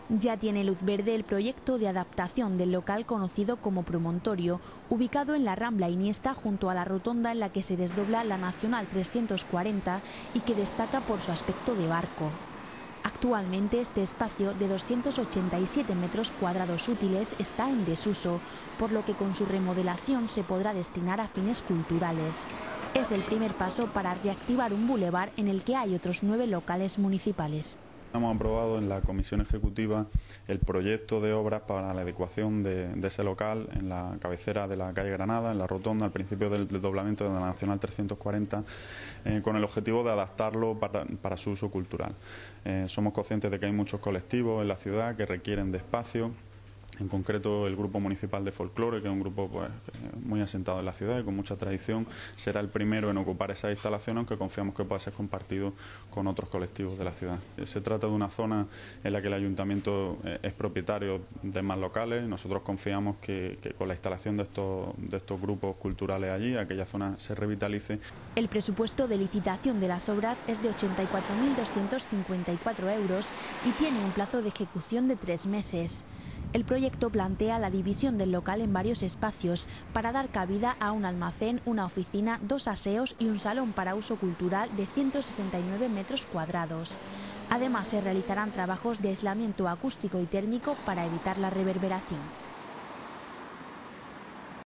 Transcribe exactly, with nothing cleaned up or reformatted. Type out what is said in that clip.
Ya tiene luz verde el proyecto de adaptación del local conocido como Promontorio, ubicado en la Rambla Iniesta junto a la rotonda en la que se desdobla la Nacional trescientos cuarenta y que destaca por su aspecto de barco. Actualmente este espacio de doscientos ochenta y siete metros cuadrados útiles está en desuso, por lo que con su remodelación se podrá destinar a fines culturales. Es el primer paso para reactivar un bulevar en el que hay otros nueve locales municipales. Hemos aprobado en la Comisión Ejecutiva el proyecto de obras para la adecuación de, de ese local en la cabecera de la calle Granada, en la rotonda, al principio del desdoblamiento de la Nacional trescientos cuarenta, eh, con el objetivo de adaptarlo para, para su uso cultural. Eh, somos conscientes de que hay muchos colectivos en la ciudad que requieren de espacio. En concreto, el Grupo Municipal de Folclore, que es un grupo pues, muy asentado en la ciudad y con mucha tradición, será el primero en ocupar esa instalación, aunque confiamos que pueda ser compartido con otros colectivos de la ciudad. Se trata de una zona en la que el Ayuntamiento es propietario de más locales. Nosotros confiamos que, que con la instalación de estos, de estos grupos culturales allí, aquella zona se revitalice. El presupuesto de licitación de las obras es de ochenta y cuatro mil doscientos cincuenta y cuatro euros y tiene un plazo de ejecución de tres meses. El proyecto plantea la división del local en varios espacios para dar cabida a un almacén, una oficina, dos aseos y un salón para uso cultural de ciento sesenta y nueve metros cuadrados. Además, se realizarán trabajos de aislamiento acústico y térmico para evitar la reverberación.